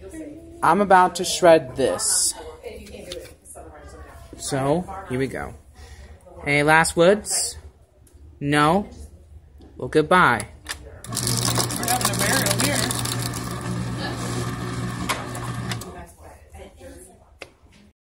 I'm about to shred this. So, here we go. Any last words? No? Well, goodbye.